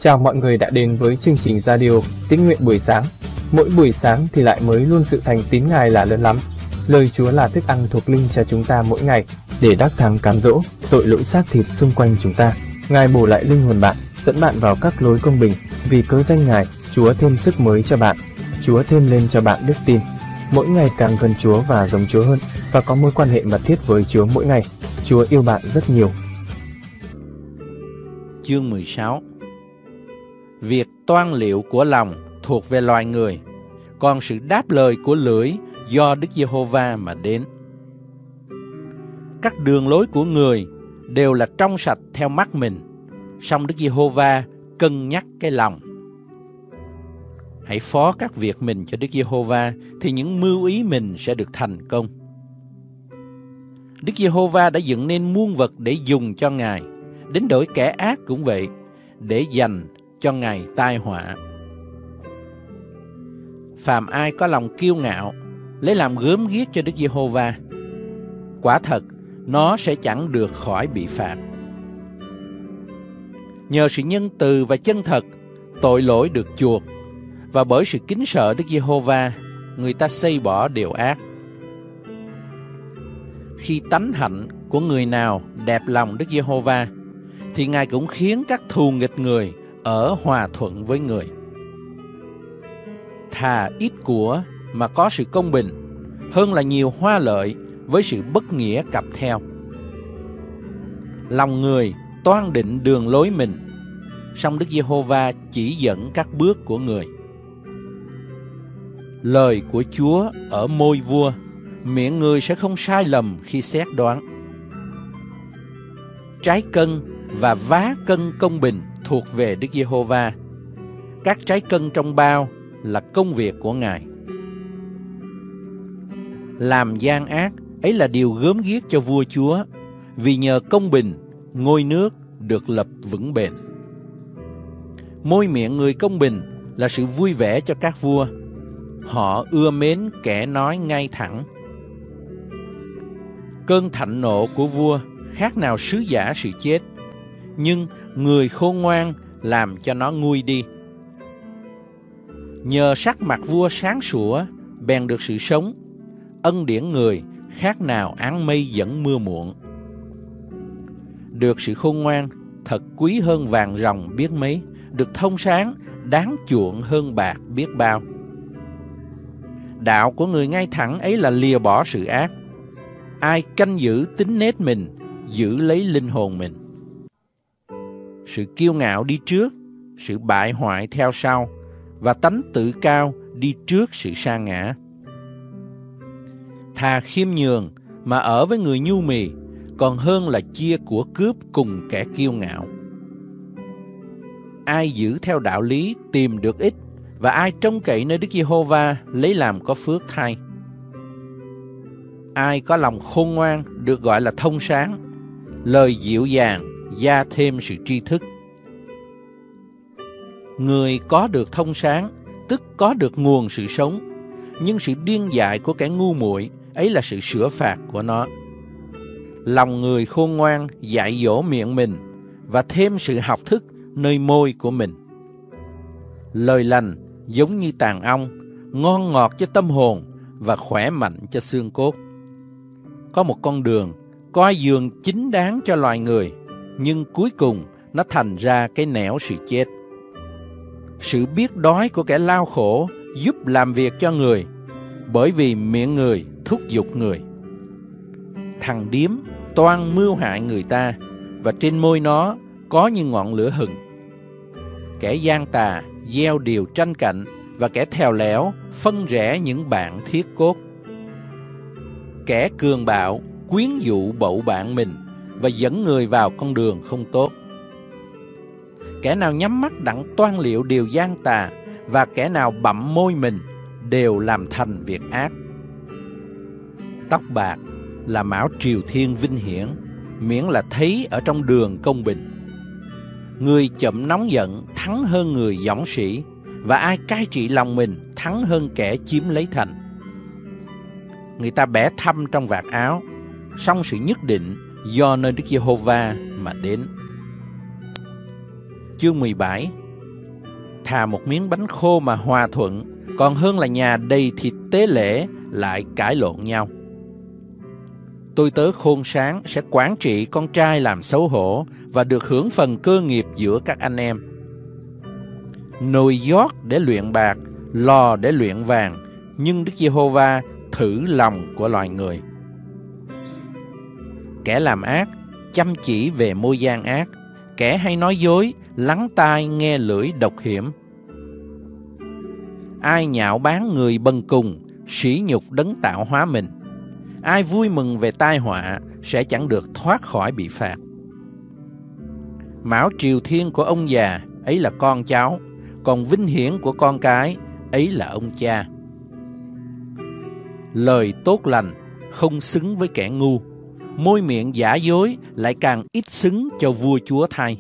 Chào mọi người đã đến với chương trình radio Tín nguyện buổi sáng. Mỗi buổi sáng thì lại mới luôn sự thành tín Ngài là lớn lắm. Lời Chúa là thức ăn thuộc linh cho chúng ta mỗi ngày để đắc thắng cám dỗ tội lỗi xác thịt xung quanh chúng ta. Ngài bổ lại linh hồn bạn, dẫn bạn vào các lối công bình. Vì cớ danh Ngài, Chúa thêm sức mới cho bạn. Chúa thêm lên cho bạn đức tin. Mỗi ngày càng gần Chúa và giống Chúa hơn, và có mối quan hệ mật thiết với Chúa mỗi ngày. Chúa yêu bạn rất nhiều. Chương 16. Việc toan liệu của lòng thuộc về loài người, còn sự đáp lời của lưỡi do Đức Giê-hô-va mà đến. Các đường lối của người đều là trong sạch theo mắt mình, song Đức Giê-hô-va cân nhắc cái lòng. Hãy phó các việc mình cho Đức Giê-hô-va, thì những mưu ý mình sẽ được thành công. Đức Giê-hô-va đã dựng nên muôn vật để dùng cho Ngài, đến đổi kẻ ác cũng vậy, để dành cho Ngài tai họa. Phàm ai có lòng kiêu ngạo, lấy làm gớm ghiếc cho Đức Giê-hô-va, quả thật nó sẽ chẳng được khỏi bị phạt. Nhờ sự nhân từ và chân thật, tội lỗi được chuộc, và bởi sự kính sợ Đức Giê-hô-va, người ta xây bỏ điều ác. Khi tánh hạnh của người nào đẹp lòng Đức Giê-hô-va, thì Ngài cũng khiến các thù nghịch người ở hòa thuận với người. Thà ít của mà có sự công bình, hơn là nhiều hoa lợi với sự bất nghĩa cặp theo. Lòng người toan định đường lối mình, song Đức Giê-hô-va chỉ dẫn các bước của người. Lời của Chúa ở môi vua, miệng người sẽ không sai lầm khi xét đoán. Trái cân và vá cân công bình thuộc về Đức Giê-hô-va. Các trái cân trong bao là công việc của Ngài. Làm gian ác ấy là điều gớm ghiếc cho vua chúa, vì nhờ công bình ngôi nước được lập vững bền. Môi miệng người công bình là sự vui vẻ cho các vua, họ ưa mến kẻ nói ngay thẳng. Cơn thạnh nộ của vua khác nào sứ giả sự chết, nhưng người khôn ngoan làm cho nó nguôi đi. Nhờ sắc mặt vua sáng sủa, bèn được sự sống. Ân điển người khác nào áng mây dẫn mưa muộn. Được sự khôn ngoan thật quý hơn vàng ròng biết mấy, được thông sáng đáng chuộng hơn bạc biết bao. Đạo của người ngay thẳng ấy là lìa bỏ sự ác. Ai canh giữ tính nết mình, giữ lấy linh hồn mình. Sự kiêu ngạo đi trước, sự bại hoại theo sau, và tánh tự cao đi trước sự sa ngã. Thà khiêm nhường mà ở với người nhu mì, còn hơn là chia của cướp cùng kẻ kiêu ngạo. Ai giữ theo đạo lý tìm được ích, và ai trông cậy nơi Đức Giê-hô-va lấy làm có phước thay. Ai có lòng khôn ngoan được gọi là thông sáng, lời dịu dàng gia thêm sự tri thức. Người có được thông sáng, tức có được nguồn sự sống, nhưng sự điên dại của kẻ ngu muội ấy là sự sửa phạt của nó. Lòng người khôn ngoan dạy dỗ miệng mình, và thêm sự học thức nơi môi của mình. Lời lành giống như tàn ong, ngon ngọt cho tâm hồn và khỏe mạnh cho xương cốt. Có một con đường coi dường chính đáng cho loài người, nhưng cuối cùng nó thành ra cái nẻo sự chết. Sự biết đói của kẻ lao khổ giúp làm việc cho người, bởi vì miệng người thúc giục người. Thằng điếm toan mưu hại người ta, và trên môi nó có như ngọn lửa hừng. Kẻ gian tà gieo điều tranh cạnh, và kẻ thèo lẽo phân rẽ những bạn thiết cốt. Kẻ cường bạo quyến dụ bậu bạn mình, và dẫn người vào con đường không tốt. Kẻ nào nhắm mắt đặng toan liệu điều gian tà, và kẻ nào bặm môi mình đều làm thành việc ác. Tóc bạc là mão triều thiên vinh hiển, miễn là thấy ở trong đường công bình. Người chậm nóng giận thắng hơn người dõng sĩ, và ai cai trị lòng mình thắng hơn kẻ chiếm lấy thành. Người ta bẻ thăm trong vạt áo, song sự nhất định do nơi Đức Giê-hô-va mà đến. Chương 17. thà một miếng bánh khô mà hòa thuận, còn hơn là nhà đầy thịt tế lễ lại cãi lộn nhau. Tôi tớ khôn sáng sẽ quản trị con trai làm xấu hổ và được hưởng phần cơ nghiệp giữa các anh em. Nồi giót để luyện bạc, lò để luyện vàng, nhưng Đức Giê-hô-va thử lòng của loài người. Kẻ làm ác chăm chỉ về môi gian ác, kẻ hay nói dối lắng tai nghe lưỡi độc hiểm. Ai nhạo báng người bần cùng, sỉ nhục đấng tạo hóa mình. Ai vui mừng về tai họa sẽ chẳng được thoát khỏi bị phạt. Mão triều thiên của ông già ấy là con cháu, còn vinh hiển của con cái ấy là ông cha. Lời tốt lành không xứng với kẻ ngu, môi miệng giả dối lại càng ít xứng cho vua chúa thay.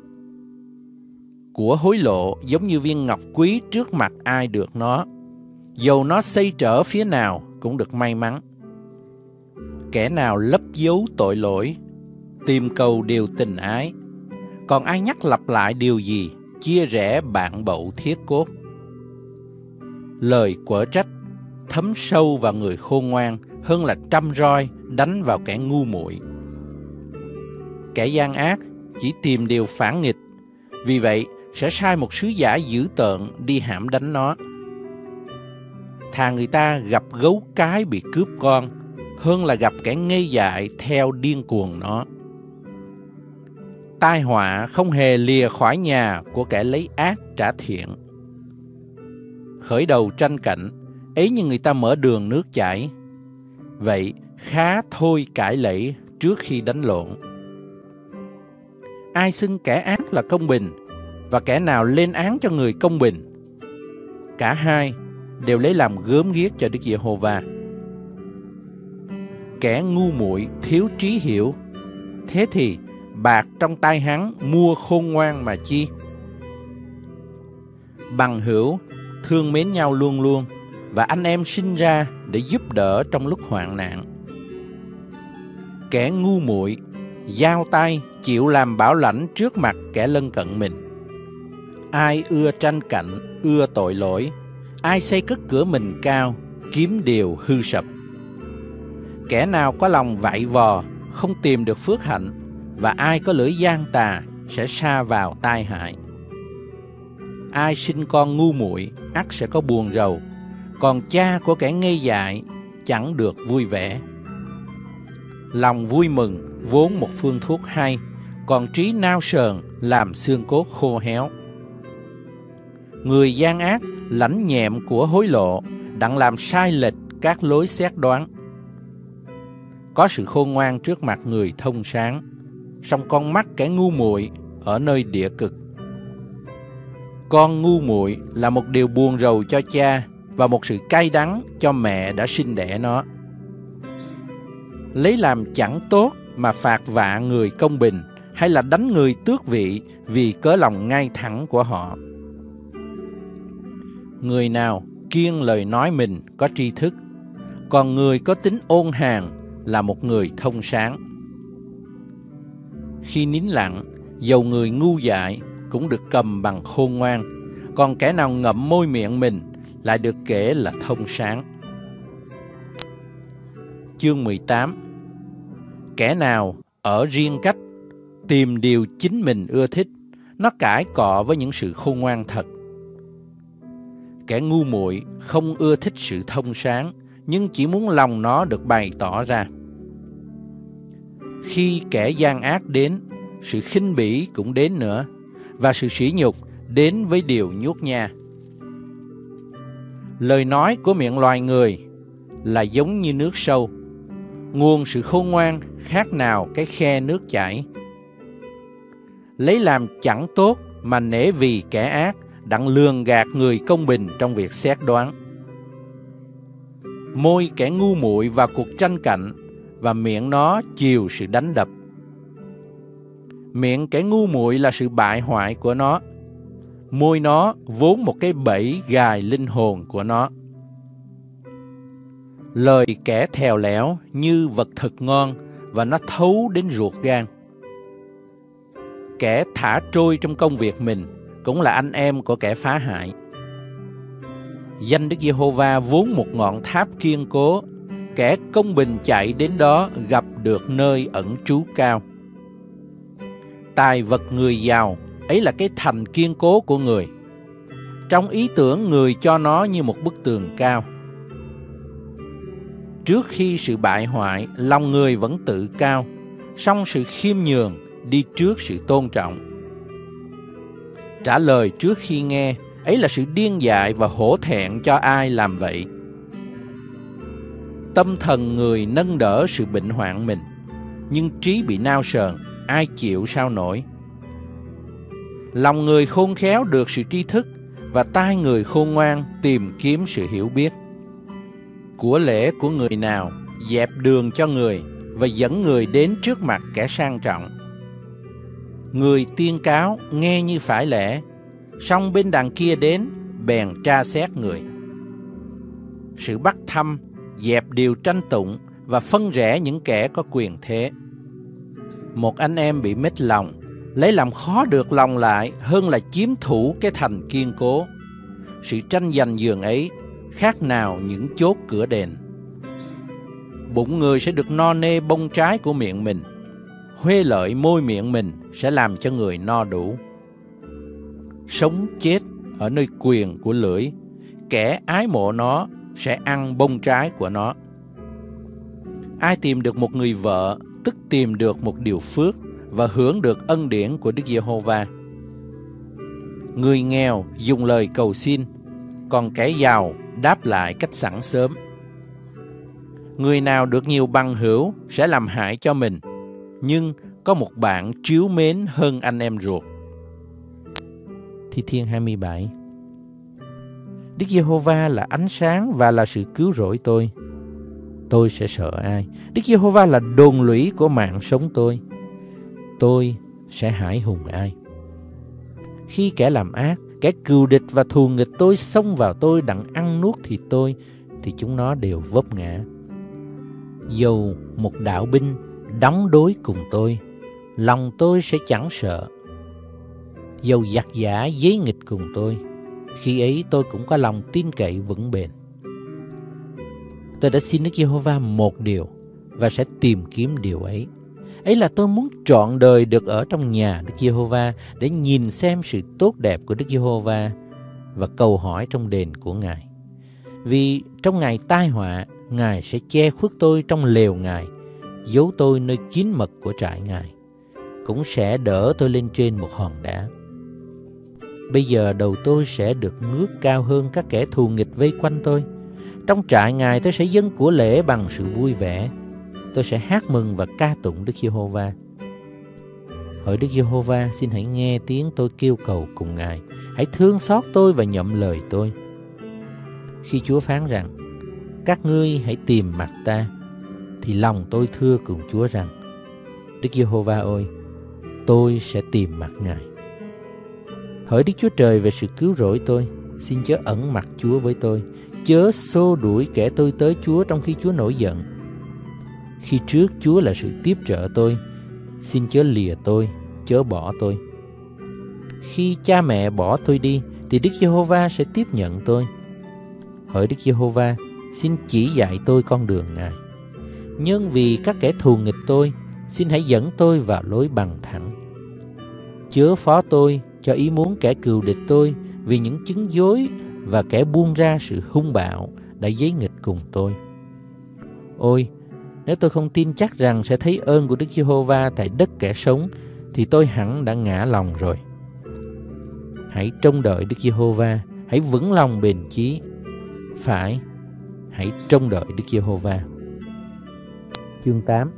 Của hối lộ giống như viên ngọc quý trước mặt ai được nó, dầu nó xây trở phía nào cũng được may mắn. Kẻ nào lấp giấu tội lỗi, tìm cầu điều tình ái, còn ai nhắc lặp lại điều gì, chia rẽ bạn bậu thiết cốt. Lời quở trách thấm sâu vào người khôn ngoan hơn là 100 roi đánh vào kẻ ngu muội. Kẻ gian ác chỉ tìm điều phản nghịch, vì vậy sẽ sai một sứ giả dữ tợn đi hãm đánh nó. Thà người ta gặp gấu cái bị cướp con, hơn là gặp kẻ ngây dại theo điên cuồng nó. Tai họa không hề lìa khỏi nhà của kẻ lấy ác trả thiện. Khởi đầu tranh cạnh, ấy như người ta mở đường nước chảy. Vậy khá thôi cãi lẫy trước khi đánh lộn. Ai xưng kẻ ác là công bình, và kẻ nào lên án cho người công bình, cả hai đều lấy làm gớm ghiếc cho Đức Giê-hô-va. Kẻ ngu muội thiếu trí hiểu, thế thì bạc trong tay hắn mua khôn ngoan mà chi. Bằng hữu thương mến nhau luôn luôn, và anh em sinh ra để giúp đỡ trong lúc hoạn nạn. Kẻ ngu muội giao tay chịu làm bảo lãnh trước mặt kẻ lân cận mình. Ai ưa tranh cạnh, ưa tội lỗi, ai xây cất cửa mình cao, kiếm điều hư sập. Kẻ nào có lòng vạy vò, không tìm được phước hạnh, và ai có lưỡi gian tà sẽ sa vào tai hại. Ai sinh con ngu muội ắt sẽ có buồn rầu, còn cha của kẻ ngây dại chẳng được vui vẻ. Lòng vui mừng vốn một phương thuốc hay, còn trí nao sờn làm xương cốt khô héo. Người gian ác lãnh nhẹm của hối lộ, đặng làm sai lệch các lối xét đoán. Có sự khôn ngoan trước mặt người thông sáng, song con mắt kẻ ngu muội ở nơi địa cực. Con ngu muội là một điều buồn rầu cho cha, và một sự cay đắng cho mẹ đã sinh đẻ nó. Lấy làm chẳng tốt mà phạt vạ người công bình, hay là đánh người tước vị vì cớ lòng ngay thẳng của họ. Người nào kiêng lời nói mình có tri thức, còn người có tính ôn hàn là một người thông sáng. Khi nín lặng, dầu người ngu dại cũng được cầm bằng khôn ngoan, còn kẻ nào ngậm môi miệng mình lại được kể là thông sáng. Chương 18. Kẻ nào ở riêng cách, tìm điều chính mình ưa thích, nó cãi cọ với những sự khôn ngoan thật. Kẻ ngu muội không ưa thích sự thông sáng, nhưng chỉ muốn lòng nó được bày tỏ ra. Khi kẻ gian ác đến, sự khinh bỉ cũng đến nữa, và sự sỉ nhục đến với điều nhút nhát. Lời nói của miệng loài người là giống như nước sâu, nguồn sự khôn ngoan khác nào cái khe nước chảy. Lấy làm chẳng tốt mà nể vì kẻ ác, đặng lường gạt người công bình trong việc xét đoán. Môi kẻ ngu muội vào cuộc tranh cạnh, và miệng nó chiều sự đánh đập. Miệng kẻ ngu muội là sự bại hoại của nó, môi nó vốn một cái bẫy gài linh hồn của nó. Lời kẻ thèo lẽo như vật thực ngon, và nó thấu đến ruột gan. Kẻ thả trôi trong công việc mình, cũng là anh em của kẻ phá hại. Danh Đức Giê-hô-va vốn một ngọn tháp kiên cố, kẻ công bình chạy đến đó gặp được nơi ẩn trú cao. Tài vật người giàu, ấy là cái thành kiên cố của người. Trong ý tưởng người cho nó như một bức tường cao. Trước khi sự bại hoại, lòng người vẫn tự cao, song sự khiêm nhường đi trước sự tôn trọng. Trả lời trước khi nghe, ấy là sự điên dại và hổ thẹn cho ai làm vậy. Tâm thần người nâng đỡ sự bệnh hoạn mình, nhưng trí bị nao sờn, ai chịu sao nổi. Lòng người khôn khéo được sự tri thức, và tai người khôn ngoan tìm kiếm sự hiểu biết. Của lễ của người nào dẹp đường cho người, và dẫn người đến trước mặt kẻ sang trọng. Người tuyên cáo nghe như phải lẽ, song bên đằng kia đến bèn tra xét người. Sự bắt thăm dẹp điều tranh tụng, và phân rẽ những kẻ có quyền thế. Một anh em bị mếch lòng, lấy làm khó được lòng lại hơn là chiếm thủ cái thành kiên cố. Sự tranh giành giường ấy khác nào những chốt cửa đền. Bụng người sẽ được no nê bông trái của miệng mình, huê lợi môi miệng mình sẽ làm cho người no đủ. Sống chết ở nơi quyền của lưỡi, kẻ ái mộ nó sẽ ăn bông trái của nó. Ai tìm được một người vợ, tức tìm được một điều phước và hưởng được ân điển của Đức Giê-hô-va. Người nghèo dùng lời cầu xin, còn kẻ giàu đáp lại cách sẵn sớm. Người nào được nhiều bằng hữu sẽ làm hại cho mình, nhưng có một bạn trìu mến hơn anh em ruột. Thi Thiên 27. Đức Giê-hô-va là ánh sáng và là sự cứu rỗi tôi. Tôi sẽ sợ ai? Đức Giê-hô-va là đồn lũy của mạng sống tôi. Tôi sẽ hãi hùng ai? Khi kẻ làm ác, kẻ cừu địch và thù nghịch tôi xông vào tôi đặng ăn nuốt thịt tôi, thì chúng nó đều vấp ngã. Dầu một đạo binh đóng đối cùng tôi, lòng tôi sẽ chẳng sợ. Dầu giặc giả giấy nghịch cùng tôi, khi ấy tôi cũng có lòng tin cậy vững bền. Tôi đã xin Đức Giê-hô-va một điều và sẽ tìm kiếm điều ấy. Ấy là tôi muốn trọn đời được ở trong nhà Đức Giê-hô-va để nhìn xem sự tốt đẹp của Đức Giê-hô-va và cầu hỏi trong đền của Ngài. Vì trong ngày tai họa, Ngài sẽ che khuất tôi trong lều Ngài, giấu tôi nơi kín mật của trại Ngài, cũng sẽ đỡ tôi lên trên một hòn đá. Bây giờ đầu tôi sẽ được ngước cao hơn các kẻ thù nghịch vây quanh tôi. Trong trại Ngài tôi sẽ dâng của lễ bằng sự vui vẻ. Tôi sẽ hát mừng và ca tụng Đức Giê-hô-va. Hỡi Đức Giê-hô-va, xin hãy nghe tiếng tôi kêu cầu cùng Ngài. Hãy thương xót tôi và nhậm lời tôi. Khi Chúa phán rằng, các ngươi hãy tìm mặt ta, thì lòng tôi thưa cùng Chúa rằng, Đức Giê-hô-va ơi, tôi sẽ tìm mặt Ngài. Hỡi Đức Chúa Trời về sự cứu rỗi tôi, xin chớ ẩn mặt Chúa với tôi, chớ xô đuổi kẻ tôi tới Chúa trong khi Chúa nổi giận. Khi trước Chúa là sự tiếp trợ tôi, xin chớ lìa tôi, chớ bỏ tôi. Khi cha mẹ bỏ tôi đi, thì Đức Giê-hô-va sẽ tiếp nhận tôi. Hỡi Đức Giê-hô-va, xin chỉ dạy tôi con đường Ngài. Nhưng vì các kẻ thù nghịch tôi, xin hãy dẫn tôi vào lối bằng thẳng. Chớ phó tôi cho ý muốn kẻ cừu địch tôi, vì những chứng dối và kẻ buông ra sự hung bạo đã giấy nghịch cùng tôi. Ôi, nếu tôi không tin chắc rằng sẽ thấy ơn của Đức Giê-hô-va tại đất kẻ sống, thì tôi hẳn đã ngã lòng rồi. Hãy trông đợi Đức Giê-hô-va, hãy vững lòng bền chí. Phải, hãy trông đợi Đức Giê-hô-va. Chương 8.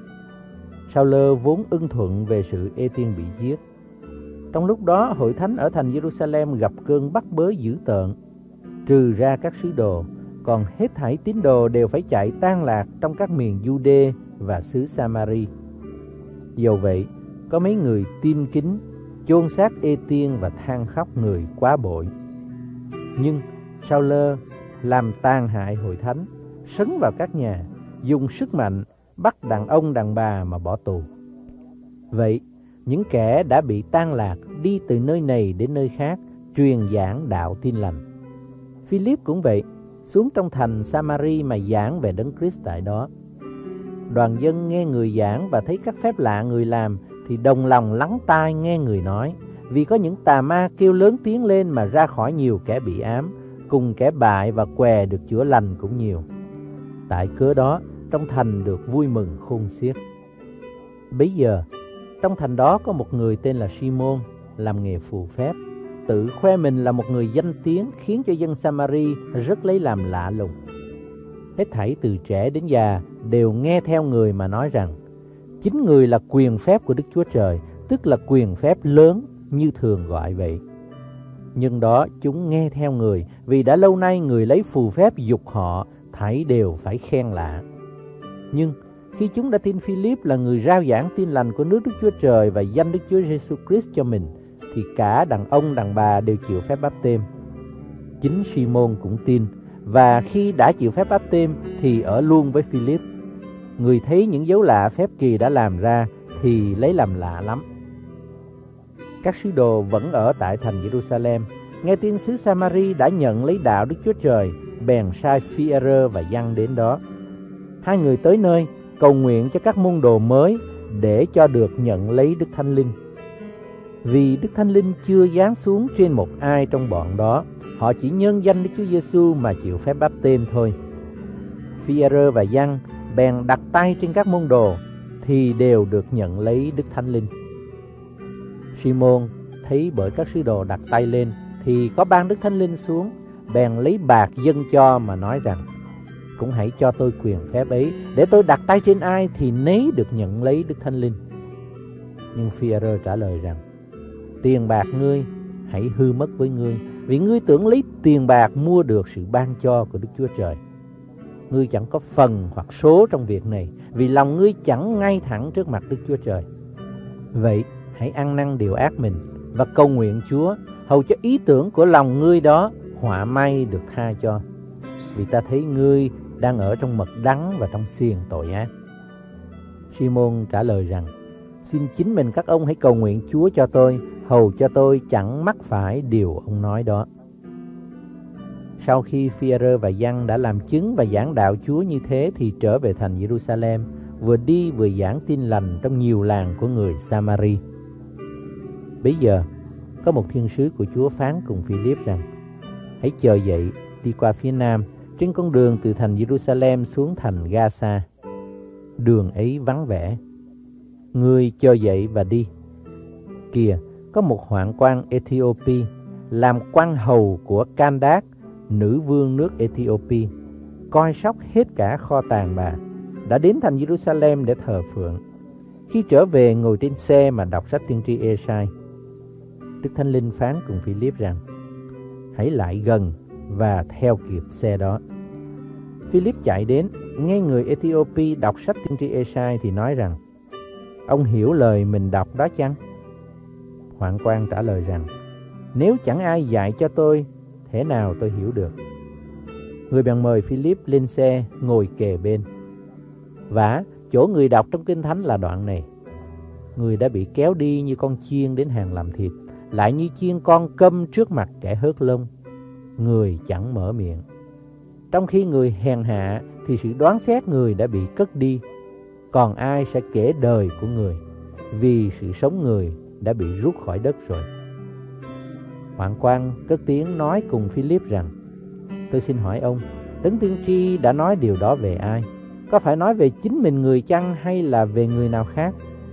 Sao-lơ vốn ưng thuận về sự Ê-tiên bị giết. Trong lúc đó, hội thánh ở thành Giê-ru-sa-lem gặp cơn bắt bớ dữ tợn. Trừ ra các sứ đồ, còn hết thảy tín đồ đều phải chạy tan lạc trong các miền Giu-đê và xứ Sa-ma-ri. Dầu vậy, có mấy người tin kính chôn xác Ê-tiên và than khóc người quá bội. Nhưng Sao-lơ làm tàn hại hội thánh, sấn vào các nhà, dùng sức mạnh bắt đàn ông đàn bà mà bỏ tù. Vậy những kẻ đã bị tan lạc đi từ nơi này đến nơi khác, truyền giảng đạo tin lành. Philip cũng vậy, xuống trong thành Samari mà giảng về Đấng Christ tại đó. Đoàn dân nghe người giảng và thấy các phép lạ người làm thì đồng lòng lắng tai nghe người nói, vì có những tà ma kêu lớn tiếng lên mà ra khỏi nhiều kẻ bị ám, cùng kẻ bại và què được chữa lành cũng nhiều. Tại cớ đó, trong thành được vui mừng khôn xiết. Bấy giờ, trong thành đó có một người tên là Simon, làm nghề phù phép, tự khoe mình là một người danh tiếng, khiến cho dân Samari rất lấy làm lạ lùng. Hết thảy từ trẻ đến già đều nghe theo người mà nói rằng, chính người là quyền phép của Đức Chúa Trời, tức là quyền phép lớn như thường gọi vậy. Nhưng đó chúng nghe theo người, vì đã lâu nay người lấy phù phép giục họ, thảy đều phải khen lạ. Nhưng khi chúng đã tin Philip là người rao giảng tin lành của nước Đức Chúa Trời và danh Đức Chúa Giêsu Christ cho mình, thì cả đàn ông đàn bà đều chịu phép báp têm. Chính Simon cũng tin, và khi đã chịu phép báp têm thì ở luôn với Philip. Người thấy những dấu lạ phép kỳ đã làm ra thì lấy làm lạ lắm. Các sứ đồ vẫn ở tại thành Jerusalem, nghe tin xứ Samari đã nhận lấy đạo Đức Chúa Trời, bèn sai Phi-e-rơ và Giăng đến đó. Hai người tới nơi cầu nguyện cho các môn đồ mới để cho được nhận lấy Đức Thánh Linh. Vì Đức Thánh Linh chưa giáng xuống trên một ai trong bọn đó, họ chỉ nhân danh Đức Chúa Giêsu mà chịu phép báp têm thôi. Phi-e-rơ và Giăng bèn đặt tay trên các môn đồ thì đều được nhận lấy Đức Thánh Linh. Simon thấy bởi các sứ đồ đặt tay lên thì có ban Đức Thánh Linh xuống, bèn lấy bạc dâng cho mà nói rằng, cũng hãy cho tôi quyền phép ấy, để tôi đặt tay trên ai thì nấy được nhận lấy Đức Thánh Linh. Nhưng Phi-e-rơ trả lời rằng, tiền bạc ngươi hãy hư mất với ngươi, vì ngươi tưởng lấy tiền bạc mua được sự ban cho của Đức Chúa Trời. Ngươi chẳng có phần hoặc số trong việc này, vì lòng ngươi chẳng ngay thẳng trước mặt Đức Chúa Trời. Vậy hãy ăn năn điều ác mình và cầu nguyện Chúa, hầu cho ý tưởng của lòng ngươi đó họa may được tha cho, vì ta thấy ngươi đang ở trong mật đắng và trong xiềng tội ác. Simon trả lời rằng, xin chính mình các ông hãy cầu nguyện Chúa cho tôi, hầu cho tôi chẳng mắc phải điều ông nói đó. Sau khi Phi-e-rơ và Giăng đã làm chứng và giảng đạo Chúa như thế thì trở về thành Jerusalem, vừa đi vừa giảng tin lành trong nhiều làng của người Samari. Bấy giờ có một thiên sứ của Chúa phán cùng Philip rằng, hãy chờ dậy đi qua phía nam trên con đường từ thành Jerusalem xuống thành Gaza. Đường ấy vắng vẻ, ngươi chờ dậy và đi. Kìa, có một hoạn quan Ethiopia làm quan hầu của Candac, nữ vương nước Ethiopia, coi sóc hết cả kho tàng bà, đã đến thành Jerusalem để thờ phượng. Khi trở về ngồi trên xe mà đọc sách tiên tri Ê-sai. Đức Thánh Linh phán cùng Philip rằng, hãy lại gần và theo kịp xe đó. Philip chạy đến, nghe người Ethiopia đọc sách tiên tri Ê-sai thì nói rằng, ông hiểu lời mình đọc đó chăng? Hoạn quan trả lời rằng, nếu chẳng ai dạy cho tôi, thế nào tôi hiểu được? Người bèn mời Philip lên xe ngồi kề bên. Vả, chỗ người đọc trong Kinh Thánh là đoạn này. Người đã bị kéo đi như con chiên đến hàng làm thịt, lại như chiên con câm trước mặt kẻ hớt lông. Người chẳng mở miệng. Trong khi người hèn hạ thì sự đoán xét người đã bị cất đi. Còn ai sẽ kể đời của người, vì sự sống người đã bị rút khỏi đất rồi. Hoạn quan cất tiếng nói cùng Philip rằng, tôi xin hỏi ông, Đấng tiên tri đã nói điều đó về ai? Có phải nói về chính mình người chăng hay là về người nào khác?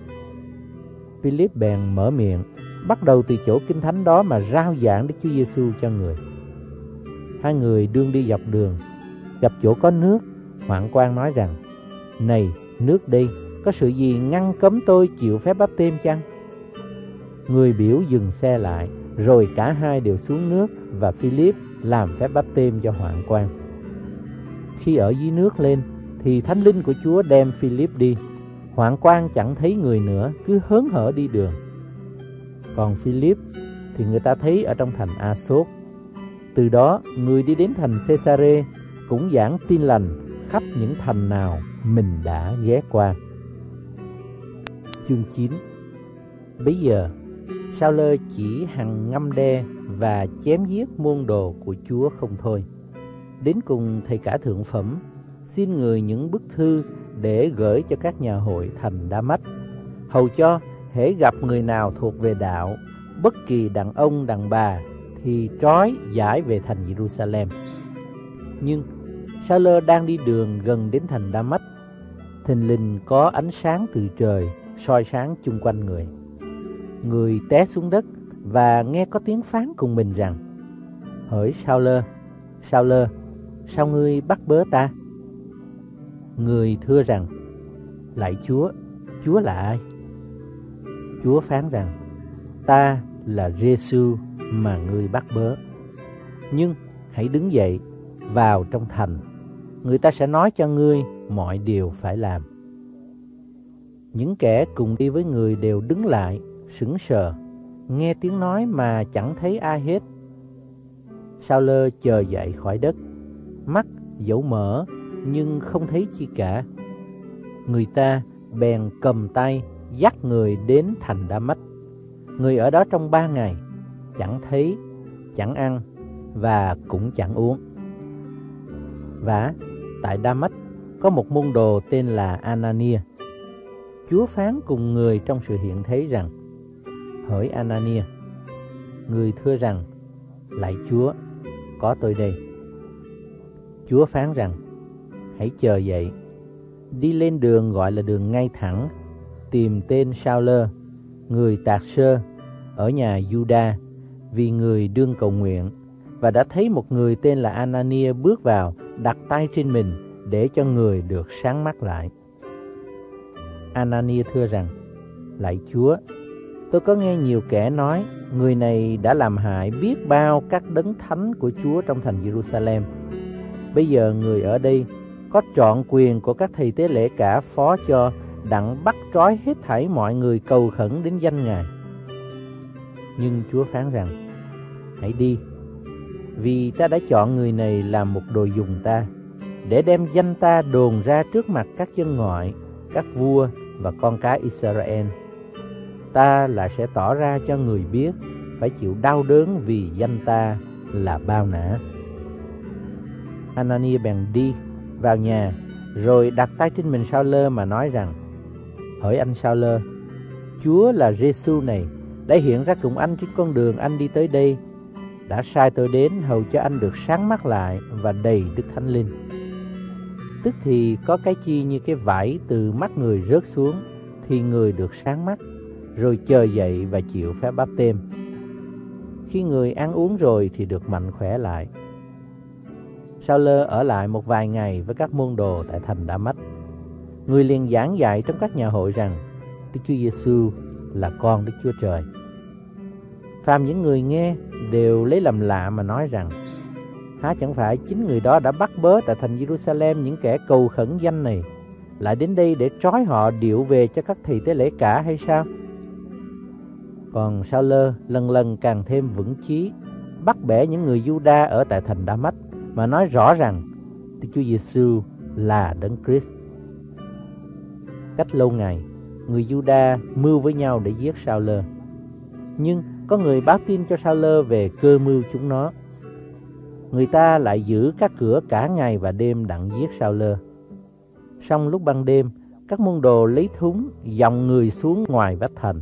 Philip bèn mở miệng, bắt đầu từ chỗ Kinh Thánh đó mà rao giảng Đức Chúa Giêsu cho người. Hai người đương đi dọc đường, gặp chỗ có nước. Hoạn quan nói rằng, này, nước đây, có sự gì ngăn cấm tôi chịu phép báp têm chăng? Người biểu dừng xe lại, rồi cả hai đều xuống nước và Philip làm phép báp têm cho hoạn quan. Khi ở dưới nước lên thì Thánh Linh của Chúa đem Philip đi. Hoạn quan chẳng thấy người nữa, cứ hớn hở đi đường. Còn Philip thì người ta thấy ở trong thành A-sốt. Từ đó người đi đến thành Cê-sa-rê, cũng giảng tin lành khắp những thành nào mình đã ghé qua. Chương 9. Bấy giờ, Sao-lơ chỉ hằng ngăm đe và chém giết môn đồ của Chúa không thôi. Đến cùng thầy cả thượng phẩm xin người những bức thư để gửi cho các nhà hội thành Đa-mách, hầu cho hễ gặp người nào thuộc về đạo, bất kỳ đàn ông đàn bà, thì trói giải về thành Giê-ru-sa-lem. Nhưng Sao-lơ đang đi đường gần đến thành Đa-mách, thình lình có ánh sáng từ trời soi sáng chung quanh người. Người té xuống đất và nghe có tiếng phán cùng mình rằng: Hỡi Sao-lơ, Sao-lơ, sao ngươi bắt bớ ta? Người thưa rằng: Lạy Chúa, Chúa là ai? Chúa phán rằng: Ta là Giê-xu mà ngươi bắt bớ. Nhưng hãy đứng dậy, vào trong thành, người ta sẽ nói cho ngươi mọi điều phải làm. Những kẻ cùng đi với người đều đứng lại, sững sờ, nghe tiếng nói mà chẳng thấy ai hết. Sao-lơ chờ dậy khỏi đất, mắt dẫu mở nhưng không thấy chi cả. Người ta bèn cầm tay dắt người đến thành Đa-mách. Người ở đó trong 3 ngày, chẳng thấy, chẳng ăn và cũng chẳng uống. Và tại Đa-mách có một môn đồ tên là Anania. Chúa phán cùng người trong sự hiện thấy rằng: Hỡi Anania. Người thưa rằng: Lạy Chúa, có tôi đây. Chúa phán rằng: Hãy chờ dậy, đi lên đường gọi là đường ngay thẳng, tìm tên Sao-lơ, người Tạc-sơ, ở nhà Giu-đa, vì người đương cầu nguyện, và đã thấy một người tên là Anania bước vào, đặt tay trên mình để cho người được sáng mắt lại. Anania thưa rằng: Lạy Chúa, tôi có nghe nhiều kẻ nói người này đã làm hại biết bao các đấng thánh của Chúa trong thành Giê-ru-sa-lem. Bây giờ người ở đây có trọn quyền của các thầy tế lễ cả phó cho, đặng bắt trói hết thảy mọi người cầu khẩn đến danh Ngài. Nhưng Chúa phán rằng: Hãy đi, vì ta đã chọn người này làm một đồ dùng ta, để đem danh ta đồn ra trước mặt các dân ngoại, các vua và con cái Israel. Ta lại sẽ tỏ ra cho người biết phải chịu đau đớn vì danh ta là bao nã. Anania bèn đi vào nhà, rồi đặt tay trên mình Sao-lơ mà nói rằng: Hỡi anh Sao-lơ, Chúa là Giê-xu này đã hiện ra cùng anh trên con đường anh đi tới đây, đã sai tôi đến hầu cho anh được sáng mắt lại và đầy Đức Thánh Linh. Tức thì có cái chi như cái vải từ mắt người rớt xuống, thì người được sáng mắt, rồi chờ dậy và chịu phép báp têm. Khi người ăn uống rồi thì được mạnh khỏe lại. Sao-lơ ở lại một vài ngày với các môn đồ tại thành Đa-mách. Người liền giảng dạy trong các nhà hội rằng Đức Chúa Giê-xu là con Đức Chúa Trời. Phàm những người nghe đều lấy làm lạ mà nói rằng: Há chẳng phải chính người đó đã bắt bớ tại thành Giê-ru-sa-lem những kẻ cầu khẩn danh này, lại đến đây để trói họ điệu về cho các thầy tế lễ cả hay sao? Còn Sao-lơ lần lần càng thêm vững chí, bắt bẻ những người Giu-đa ở tại thành Đa-mách mà nói rõ rằng Đức Chúa Giê-xu là Đấng Christ. Cách lâu ngày, người Giu-đa mưu với nhau để giết Sao-lơ. Nhưng có người báo tin cho Sao-lơ về cơ mưu chúng nó. Người ta lại giữ các cửa cả ngày và đêm đặng giết Sao-lơ. Song lúc ban đêm, các môn đồ lấy thúng dòng người xuống ngoài vách thành.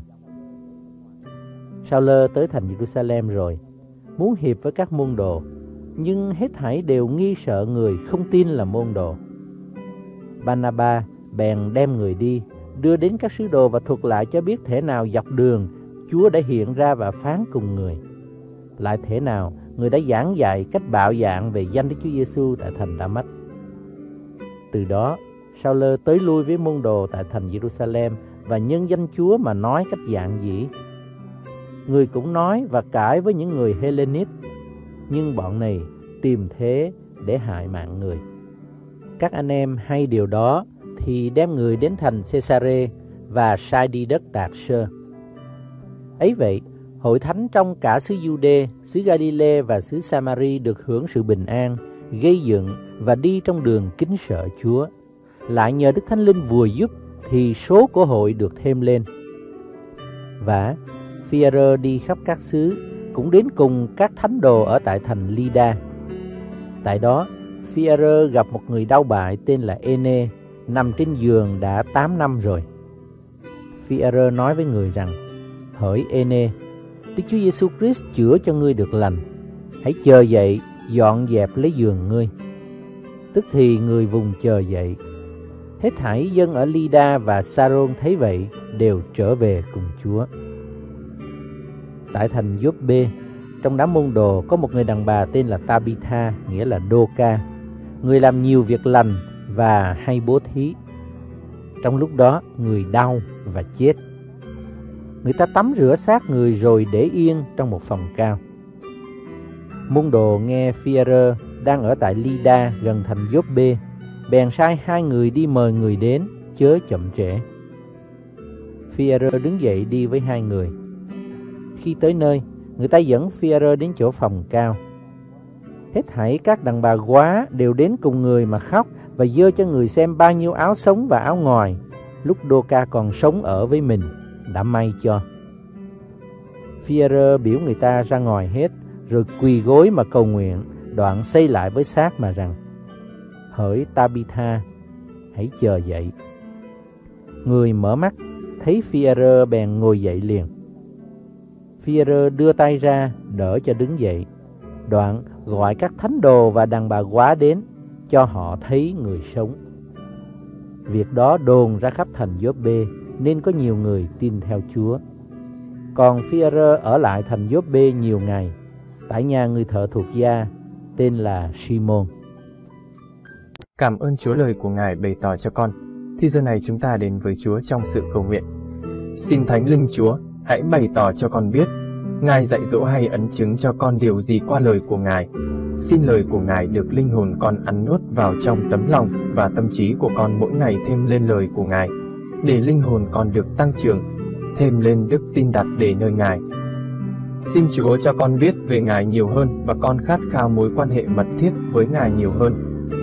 Sao-lơ tới thành Giê-ru-sa-lem rồi, muốn hiệp với các môn đồ, nhưng hết thảy đều nghi sợ người không tin là môn đồ. Ba-na-ba bèn đem người đi, đưa đến các sứ đồ và thuật lại cho biết thể nào dọc đường Chúa đã hiện ra và phán cùng người. Lại thể nào người đã giảng dạy cách bạo dạn về danh Đức Chúa Giê-xu tại thành Đa-mách. Từ đó, Sao-lơ tới lui với môn đồ tại thành Giê-ru-sa-lem và nhân danh Chúa mà nói cách dạn dĩ. Người cũng nói và cãi với những người Hê-lê-nít, nhưng bọn này tìm thế để hại mạng người. Các anh em hay điều đó thì đem người đến thành Xê-sa-rê và sai đi đất Tạc-sơ. Ấy vậy, hội thánh trong cả xứ Giu-đê, xứ Ga-li-lê và xứ Sa-ma-ri được hưởng sự bình an, gây dựng và đi trong đường kính sợ Chúa. Lại nhờ Đức Thánh Linh vùa giúp thì số của hội được thêm lên. Vả, Phi-e-rơ đi khắp các xứ, cũng đến cùng các thánh đồ ở tại thành Lydda. Tại đó, Phi-e-rơ gặp một người đau bại tên là Ê-nê, nằm trên giường đã 8 năm rồi. Phi-e-rơ nói với người rằng: Hỡi Ê-nê, Đức Chúa Giêsu Christ chữa cho ngươi được lành. Hãy chờ dậy, dọn dẹp lấy giường ngươi. Tức thì người vùng chờ dậy. Hết thảy dân ở Lydda và Sa-rôn thấy vậy đều trở về cùng Chúa. Tại thành Gióp-bê, trong đám môn đồ có một người đàn bà tên là Ta-bi-tha, nghĩa là Đô-ca, người làm nhiều việc lành và hay bố thí. Trong lúc đó, người đau và chết. Người ta tắm rửa xác người rồi để yên trong một phòng cao. Môn đồ nghe Phi-e-rơ đang ở tại Lydda gần thành Gióp-bê, bèn sai 2 người đi mời người đến, chớ chậm trễ. Phi-e-rơ đứng dậy đi với 2 người. Khi tới nơi, người ta dẫn Phi-e-rơ đến chỗ phòng cao. Hết thảy các đàn bà góa đều đến cùng người mà khóc và giơ cho người xem bao nhiêu áo sống và áo ngoài, lúc Đô-ca còn sống ở với mình, đã may cho. Phi-e-rơ biểu người ta ra ngoài hết, rồi quỳ gối mà cầu nguyện, đoạn xây lại với xác mà rằng: Hỡi Ta-bi-tha, hãy chờ dậy. Người mở mắt, thấy Phi-e-rơ bèn ngồi dậy liền. Phi-e-rơ đưa tay ra đỡ cho đứng dậy, đoạn gọi các thánh đồ và đàn bà góa đến, cho họ thấy người sống. Việc đó đồn ra khắp thành Gióp-bê, nên có nhiều người tin theo Chúa. Còn Phi-e-rơ ở lại thành Gióp-bê nhiều ngày, tại nhà người thợ thuộc gia tên là Si-môn. Cảm ơn Chúa lời của Ngài bày tỏ cho con. Thì giờ này chúng ta đến với Chúa trong sự cầu nguyện. Xin Thánh Linh Chúa, hãy bày tỏ cho con biết, Ngài dạy dỗ hay ấn chứng cho con điều gì qua lời của Ngài. Xin lời của Ngài được linh hồn con ăn nuốt vào trong tấm lòng và tâm trí của con mỗi ngày thêm lên lời của Ngài, để linh hồn con được tăng trưởng, thêm lên đức tin đặt để nơi Ngài. Xin Chúa cho con biết về Ngài nhiều hơn và con khát khao mối quan hệ mật thiết với Ngài nhiều hơn.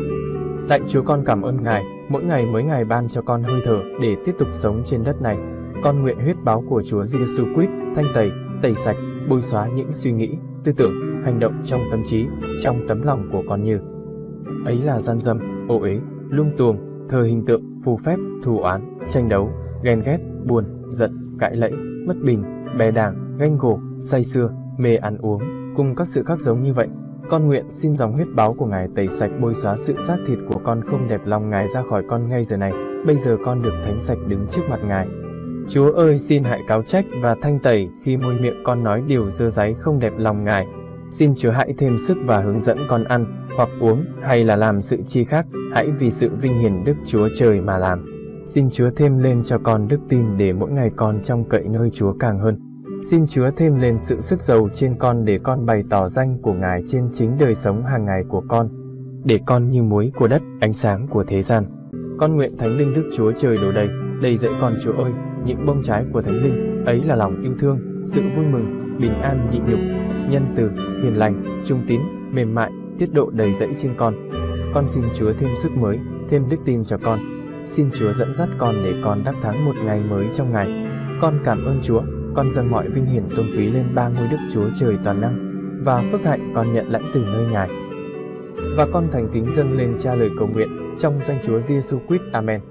Lạy Chúa, con cảm ơn Ngài, mỗi Ngài ban cho con hơi thở để tiếp tục sống trên đất này. Con nguyện huyết báo của Chúa Giêsu Christ thanh tẩy sạch, bôi xóa những suy nghĩ, tư tưởng, hành động trong tâm trí, trong tấm lòng của con như ấy là gian dâm, ô uế, lung tuồng, thờ hình tượng, phù phép, thù oán, tranh đấu, ghen ghét, buồn, giận, cãi lẫy, bất bình, bè đảng, ganh gổ, say sưa, mê ăn uống, cùng các sự khác giống như vậy. Con nguyện xin dòng huyết báo của Ngài tẩy sạch, bôi xóa sự xác thịt của con không đẹp lòng Ngài ra khỏi con ngay giờ này. Bây giờ con được thánh sạch đứng trước mặt Ngài. Chúa ơi, xin hãy cáo trách và thanh tẩy khi môi miệng con nói điều dơ dáy không đẹp lòng Ngài. Xin Chúa hãy thêm sức và hướng dẫn con ăn, hoặc uống, hay là làm sự chi khác, hãy vì sự vinh hiển Đức Chúa Trời mà làm. Xin Chúa thêm lên cho con đức tin để mỗi ngày con trông cậy nơi Chúa càng hơn. Xin Chúa thêm lên sự sức giàu trên con để con bày tỏ danh của Ngài trên chính đời sống hàng ngày của con, để con như muối của đất, ánh sáng của thế gian. Con nguyện Thánh Linh Đức Chúa Trời đổ đầy dẫy con Chúa ơi, những bông trái của Thánh Linh, ấy là lòng yêu thương, sự vui mừng, bình an nhịn nhục, nhân từ, hiền lành, trung tín, mềm mại, tiết độ đầy dẫy trên con. Con xin Chúa thêm sức mới, thêm đức tin cho con. Xin Chúa dẫn dắt con để con đắc thắng một ngày mới trong Ngài. Con cảm ơn Chúa, con dâng mọi vinh hiển tôn quý lên ba ngôi Đức Chúa Trời toàn năng, và phước hạnh con nhận lãnh từ nơi Ngài. Và con thành kính dâng lên Cha lời cầu nguyện trong danh Chúa Giêsu Christ. Amen.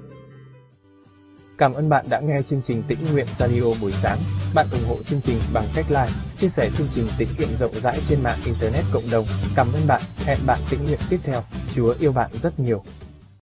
Cảm ơn bạn đã nghe chương trình Tĩnh Nguyện Radio buổi sáng. Bạn ủng hộ chương trình bằng cách like, chia sẻ chương trình tĩnh nguyện rộng rãi trên mạng Internet cộng đồng. Cảm ơn bạn. Hẹn bạn tĩnh nguyện tiếp theo. Chúa yêu bạn rất nhiều.